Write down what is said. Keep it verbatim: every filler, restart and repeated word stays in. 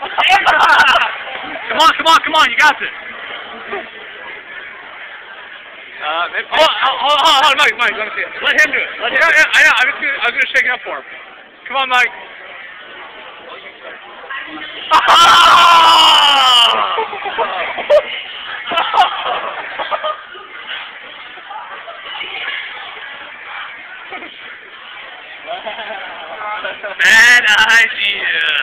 Come on, come on, come on, you got this. Uh, maybe, Hold on, hold on, hold on, Mike, Mike, let me see it. Let him do it. Let him yeah, do it. yeah, I know. I was gonna, I was gonna shake it up for him. Come on, Mike. Bad idea.